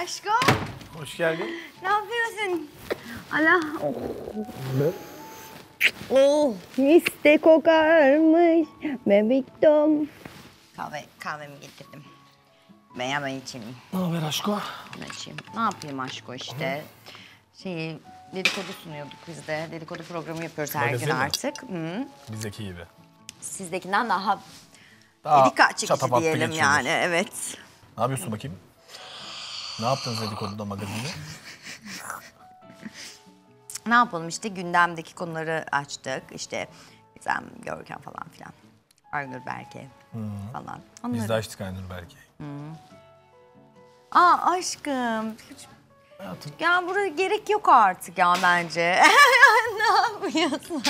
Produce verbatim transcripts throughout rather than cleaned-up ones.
Aşkım. Hoş geldin. Ne yapıyorsun? Allah. Oh. Ne? Oh, mis de kokarmış bebektom. Kahve, kahvemi getirdim. Ben hemen içeyim. Ne haber aşko? Ben içeyim. Ne yapayım aşko işte. Şey, dedikodu sunuyorduk biz de. Dedikodu programı yapıyoruz her Magazin gün mi? artık. Hı. Bizdeki gibi. Sizdekinden daha, Daha dikkat çekici çatafatlı diyelim geçiyoruz. yani, evet. Ne yapıyorsun bakayım? Ne yaptınız dedikoduda magazinde? Ne yapalım işte gündemdeki konuları açtık. İşte Gizem, Görkem falan filan. Aynur Berke falan. Onları... Biz de açtık Aynur belki. Aa aşkım. Hayatım. Ya buraya gerek yok artık ya bence. Ne yapıyorsun?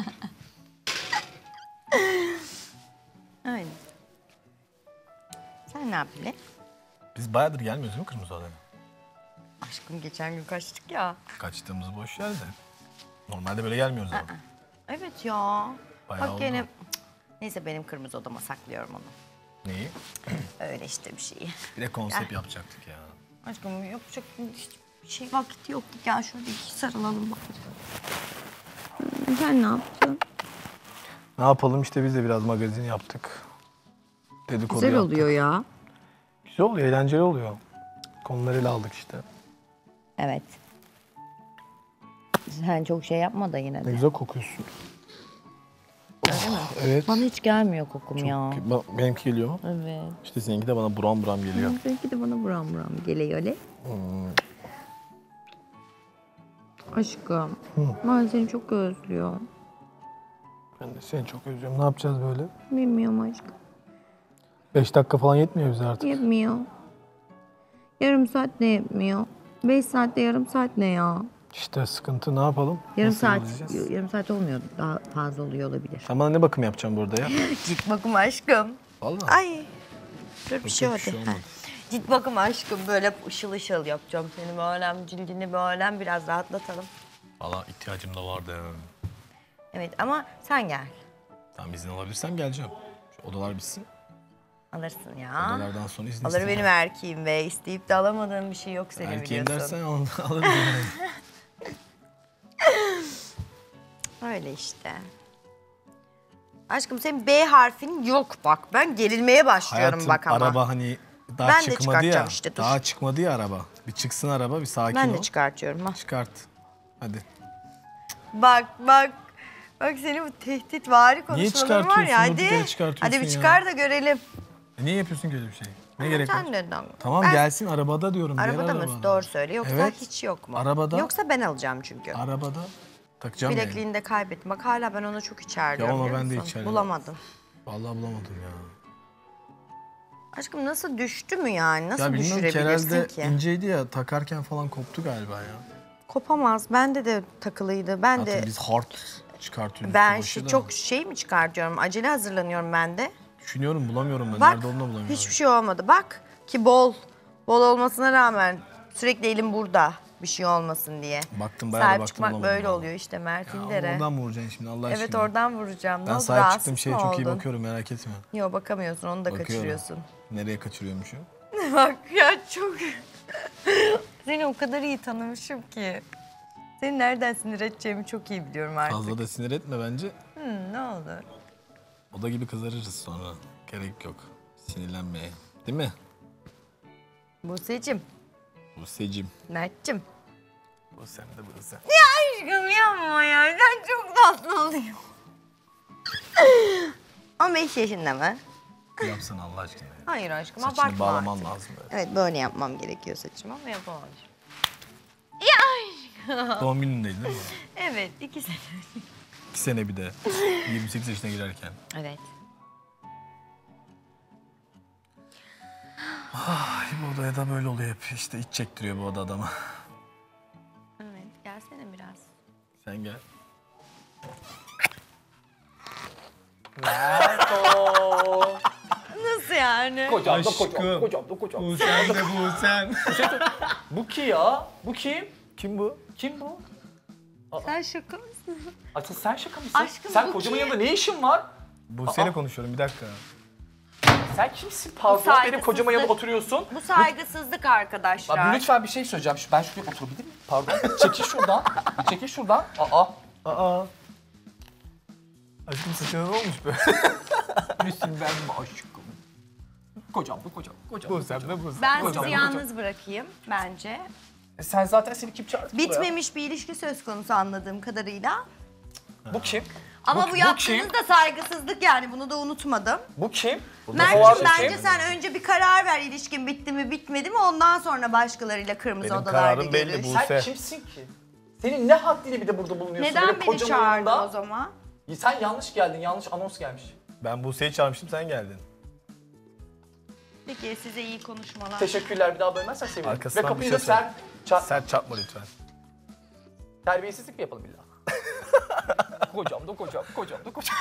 Öyle. Sen ne yapıyorsun? Biz bayağıdır gelmiyoruz değil mi Kırmızı Oda'ya? Aşkım geçen gün kaçtık ya. Kaçtığımızı boş ver de. Normalde böyle gelmiyoruz ama. Evet ya. Bayağı Bak oldu. gene... Neyse benim kırmızı odama saklıyorum onu. Neyi? Öyle işte bir şey. Bir de konsept yapacaktık ya. Aşkım yapacak hiçbir şey vakit yok. Gel şöyle bir sarılalım bak. Sen ne yaptın? Ne yapalım işte biz de biraz magazin yaptık. Dedikodu Güzel yaptık. oluyor ya. Güzel oluyor, eğlenceli oluyor. Konuları ele aldık işte. Evet. Sen çok şey yapma da yine Ne de. güzel kokuyorsun. Öyle mi? Evet. Bana hiç gelmiyor kokum ya. Ba- Benimki geliyor mu? Evet. İşte seninki de bana buram buram geliyor. Belki de bana buram buram geliyor öyle. Hmm. Aşkım, ben seni çok özlüyorum. Ben de seni çok özlüyorum. Ne yapacağız böyle? Bilmiyorum aşkım. Beş dakika falan yetmiyor bize artık. Yetmiyor. Yarım saat ne yetmiyor? Beş saatte yarım saat ne ya? İşte sıkıntı, ne yapalım? Yarım Nasıl saat, yollayacağız? yarım saat olmuyor. Daha fazla oluyor olabilir. Sen bana ne bakım yapacaksın burada ya? Cilt bakım aşkım. Vallahi. Ay. Dur bir şey bir oldu. şey Ha. olmadı. Cilt bakım aşkım böyle ışıl ışıl yapacağım seni böyle cildini böyle biraz rahatlatalım. Valla ihtiyacım da vardı. Evet ama sen gel. Tamam, izin alabilirsem geleceğim. Şu odalar bitsin. Alırsın ya. Odalardan sonra izin Alır isteyeceğim. benim erkeğim ve isteyip de alamadığım bir şey yok senin Erkeğim biliyorsun. dersen al- alırım yani. Öyle işte. Aşkım senin B harfin yok bak. Ben gerilmeye başlıyorum Hayatım, bak ama. araba hani daha Ben de çıkmadı çıkartacağım ya. işte, dur. Daha çıkmadı ya araba. Bir çıksın araba, bir sakin Ben ol. de çıkartıyorum. Ha. Çıkart. Hadi. Bak bak. Bak senin bu tehditvari konuşmaların var ya. çıkartıyorsun? Durduk yere Hadi. çıkartıyorsun Hadi bir ya. çıkar da görelim. E niye yapıyorsun ki öyle bir şey? Ne gerek var? Sen neden? Tamam Ben- gelsin arabada diyorum. diğer Arabada mı? arabada. Doğru söyle. Yoksa Evet. hiç yok mu? Arabada. Yoksa ben alacağım çünkü. Arabada takacağım yani. Bilekliğini de kaybettim. Bak hala ben onu çok içerliyorum. Ya ama biliyor ben de musun? içerliyorum. Bulamadım. Vallahi bulamadım ya. Aşkım nasıl düştü mü yani? Nasıl Ya bilmiyorum ki, düşürebilirsin herhalde ki? inceydi ya, takarken falan koptu galiba ya. Kopamaz. Bende de takılıydı. Ben Zaten de biz hard çıkartıyoruz. ben başı şey, da. çok şey mi çıkartıyorum? Acele hazırlanıyorum ben de. Düşünüyorum, bulamıyorum ben. Bak Nerede olduğunu da bulamıyorum. hiçbir şey olmadı. Bak ki bol. Bol olmasına rağmen sürekli elim burada bir şey olmasın diye. Baktım, bayağı da Sahip baktım, çıkmak bulamadım böyle ama. oluyor işte Mert Ya İlder'e. oradan mı vuracaksın şimdi Allah aşkına? Evet oradan vuracağım. Ne Ben oldu, sahip rahatsız çıktığım şeye mı çok iyi oldun? bakıyorum, merak etme. Yok bakamıyorsun onu da Bakıyorum. kaçırıyorsun. Nereye kaçırıyormuşum? Bak ya çok... Seni o kadar iyi tanımışım ki. Seni nereden sinir edeceğimi çok iyi biliyorum artık. Fazla da sinir etme bence. Hı, ne olur. Oda gibi kızarırız sonra. Gerek yok sinirlenmeye. Değil mi? Buse'cim, Buse'cim. Mert'cim. Bu sen de bu sen. Aşkım yapma ya. Sen çok tatlı oluyorsun. on beş yaşında mı? Yapsana Allah aşkına. ya. Hayır aşkım Saçını abartma bağlaman artık. lazım böyle. Evet böyle yapmam gerekiyor saçımı ama yapamam. Doğum günündeydi değil mi? Evet iki sene. İki sene bir de. yirmi sekiz yaşına girerken. Evet. Ay bu odaya da böyle oluyor hep. İşte iç çektiriyor bu oda adama. Evet gelsene biraz. Sen gel. Merto. Nasıl yani? Kocam da kocam, kocam da kocam. Bu sen de bu sen. Bu ki ya? Bu kim? Kim bu? Kim bu? Sen şaka mısın? Asıl sen şaka mısın? Aşkım, sen bu kocamın kim? yanında ne işin var? Bu seni konuşuyorum bir dakika. Sen kimsin pardon? Benim saygısızlık. kocama yanıp oturuyorsun. Bu saygısızlık arkadaşlar. Abi lütfen bir şey söyleyeceğim. Şu- Ben şuraya oturabilir miyim? Pardon. Çekil şuradan. Bir çekil şuradan. Aa. Aa. Aşkım saçına ne olmuş be? Nesin ben mi aşkım? Kocam bu kocam. Kocam Bu sen de bu sen. Ben Bu sizi sen. yalnız bırakayım bence. E sen zaten seni kim çağırdı? buraya? Bitmemiş bir ilişki söz konusu anladığım kadarıyla. Bu kim? Ama Bu- bu, bu yaptığınız kim? da saygısızlık yani bunu da unutmadım. Bu kim? Bu Mert'cim var- bence sen önce bir karar ver ilişkin bitti mi bitmedi mi ondan sonra başkalarıyla kırmızı Benim odalarda kararım belli, görüş. bu- Sen Buse. kimsin ki? Senin ne haddine bir de burada bulunuyorsun? Neden Böyle beni kocaman çağırdın yanında? o zaman? Sen yanlış geldin, yanlış anons gelmiş. Ben Buse'yi çağırmıştım, sen geldin. Peki size iyi konuşmalar. Teşekkürler, bir daha bölmezsen sevinirim. Arkasından Ve bir kapıyı şey da sert, ça- Sert çarpma lütfen. terbiyesizlik mi yapalım illa? Kocam da kocam, kocam da kocam.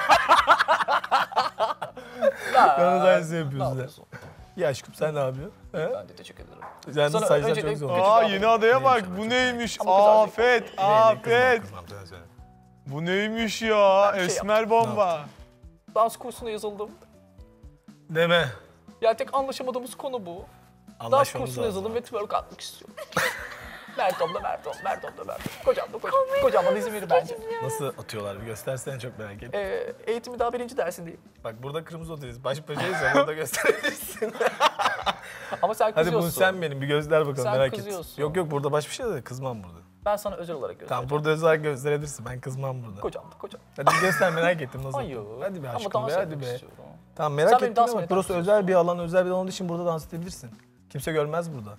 Yalnız aynısını Ne yapıyorsun sen. yapıyorsun? Ya aşkım sen ne yapıyorsun? He? Ben de teşekkür ederim. Sen de Sana saçlar önce- çok güzel Aa, olmuş. Aa Küçük yeni abi. adaya bak. Neymiş Bu ama, neymiş? Ama kız abi. Afet, Ne, ne, afet. kızmam, kızmam, söyle. Bu neymiş ya? Ben bir şey Esmer bomba. Dans kursuna yazıldım. Deme. Ya tek anlaşamadığımız konu bu. Dans Anlaşmamız kursuna lazım. yazıldım ve twerk atmak istiyorum. Mert abla, Mert abla, Mert abla, Mert abla. Kocam da kocam. Kocam bana izin verir bence. Nasıl atıyorlar bir göstersene, çok merak ettim. Ee, eğitimi daha birinci dersindeyim. Bak burada kırmızı odayız. Baş başayız ya, burada gösterebilirsin. Ama sen Hadi kızıyorsun. bunu sen benim bir gözler bakalım, Sen merak et. kızıyorsun. Yok yok, burada baş başa da kızmam burada. Ben sana özel olarak göstereceğim. Tamam, burada özel gösterebilirsin, ben kızmam burada. Kocam da kocam. Hadi bir göster, merak ettim nasıl. Hayır. Hadi be Ama aşkım dans be, hadi etmek be. istiyorum. Tamam merak Sen benim ettim dans ama etmeni burası dans özel bir alan, özel bir alan olduğu için burada dans edebilirsin. Kimse görmez burada.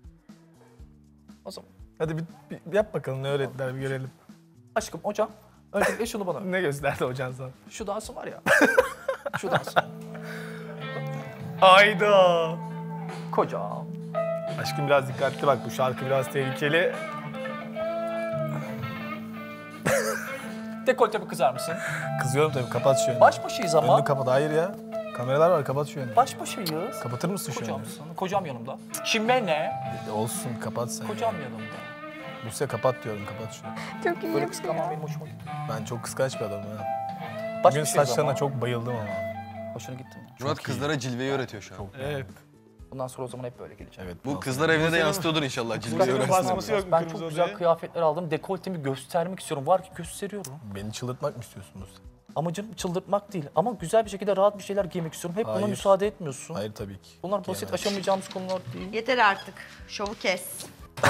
O zaman. Hadi bir, bir- bir yap bakalım, ne öğrettiler bir görelim. Aşkım hocam. Öncelikle şunu bana. Ne gösterdi hocan sana? Şu dansın var ya. Şu dans. Hayda. Kocam. Aşkım biraz dikkatli bak, bu şarkı biraz tehlikeli. Dekoltemi kızar mısın? Kızıyorum tabii, kapat şu önünü. Baş başayız ama. Önünü kapat, hayır ya. Kameralar var, kapat şu önünü. Baş başayız. Kapatır mısın şu önünü? Kocamsın. Kocam yanımda. Kime ne? Olsun, kapat sen. Kocam yanımda. Buse kapat diyorum, kapat şunu. Çok iyi. Böyle kıskanman benim hoşuma gitti. Ben çok kıskanç bir adamım ha. Baş Bugün başayız saçlarına ama. çok bayıldım ama. Hoşuna gitti mi? Murat kızlara cilveyi öğretiyor şu an. Evet. Bundan sonra o zaman hep böyle geleceğim. Evet. Bu kızlar evine de yansıtıyordur inşallah cilveyi Kızların öğrensinler. basması yok mu Ben kırmızı çok güzel odaya? kıyafetler aldım. Dekoltemi göstermek istiyorum. Var ki gösteriyorum. Beni çıldırtmak mı istiyorsun Buse? Amacım çıldırtmak değil. Ama güzel bir şekilde rahat bir şeyler giymek istiyorum. Hep buna Hayır. müsaade etmiyorsun. Hayır tabii ki. Bunlar basit Giyemem. aşamayacağımız konular değil. Yeter artık. Şovu kes.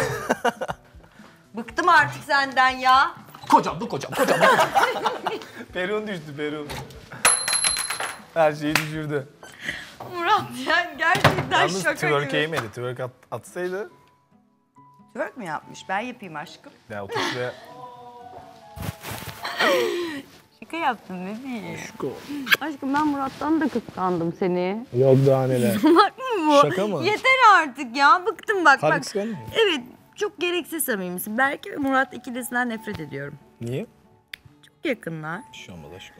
Bıktım artık senden ya. Kocam da kocam, kocam da kocam. Perun düştü, perun. Her şeyi düşürdü. Murat ya gerçekten Yalnız şaka twerk gibi. eğmedi. Twerk at, atsaydı. Twerk mi yapmış? Ben yapayım aşkım. Ya otur şuraya. Şaka yaptın ne diyeyim? Aşkım ben Murat'tan da kıskandım seni. Yok daha neler. Bak mı bu? Şaka mı? Yeter artık ya. Bıktım bak Harbi bak. kıskandın mı? Evet. Çok gereksiz samimisin. Belki ve Murat ikilisinden nefret ediyorum. Niye? Çok yakınlar. Bir şey olmaz aşkım.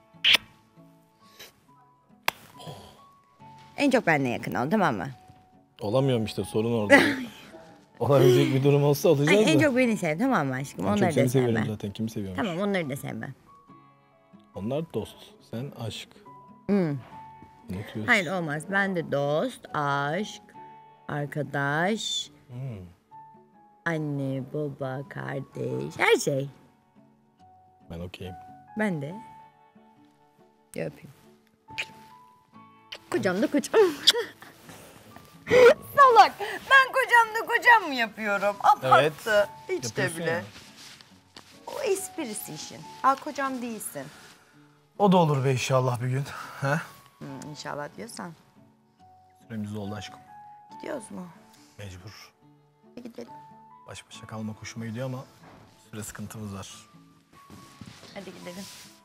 En çok benimle yakın ol tamam mı? Olamıyorum işte, sorun orada. Olabilecek bir durum olsa olacağız Ay, en da. çok beni sev tamam mı aşkım? En Onları çok da seni seviyorum sevme. zaten. Kimi seviyorum? Tamam onları da sevme. Onlar dost. Sen aşk. Hmm. Unutuyorsun. Hayır olmaz. Ben de dost, aşk, arkadaş, Hmm. anne, baba, kardeş, her şey. Ben okeyim. Ben de. Bir öpeyim. Kocam da kocam. Salak. Ben kocam da kocam mı yapıyorum? Abarttı. Hiç de Yapıyorsun bile. ya. O esprisi işin. Aa kocam değilsin. O da olur be inşallah bir gün. He? Hmm, inşallah diyorsan. Süremiz oldu aşkım. Gidiyoruz mu? Mecbur. Bir gidelim. Baş başa kalmak hoşuma gidiyor ama süre sıkıntımız var. Hadi gidelim.